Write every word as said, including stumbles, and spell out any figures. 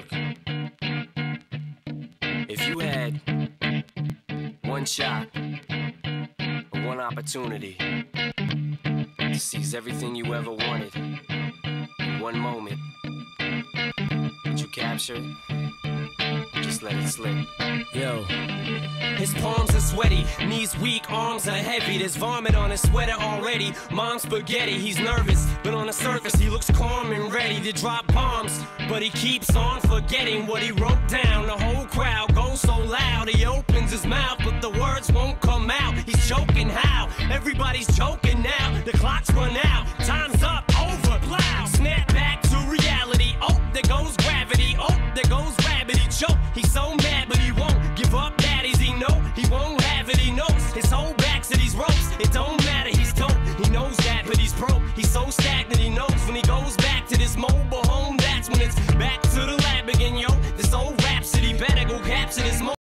Look, if you had one shot or one opportunity to seize everything you ever wanted in one moment, would you capture it? Just let it slip. Yo. His palms are sweaty, knees weak, arms are heavy. There's vomit on his sweater already. Mom's spaghetti, he's nervous, but on the surface he looks calm and ready to drop bombs. But he keeps on forgetting what he wrote down. The whole crowd goes so loud, he opens his mouth, but the words won't come out. He's choking how? Everybody's choking now. The clock's run out, time's up, over, plow. Snap back to reality, oh, there goes gravity. Oh, there goes rabbit, he choke. He's so mad, but he won't give up. Daddies, he know he won't have it. He knows his whole back to these ropes. It don't matter, he's dope. He knows that, but he's broke. He's so stagnant. He knows when he goes back to this mobile home, that's when it's back to the lab again, yo. This old rhapsody better go capture this.